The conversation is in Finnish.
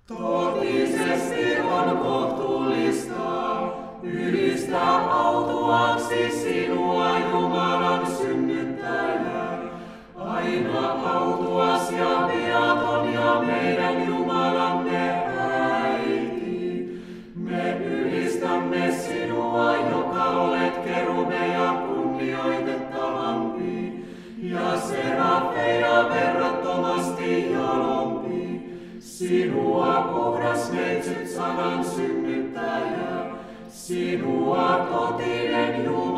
Totisesti on kohtuullista ylistää autuaksi sinua, Jumalan synnyttäjä. Aina autuas ja viaton ja meidän Jumalamme äiti. Me ylistämme sinua, joka olet kerubeja kunnioitettavampi ja serafeja verrattomasti jalompi. Sinua puhdas neitsyt sanan synnyttäjä, sinua totinen Jumala.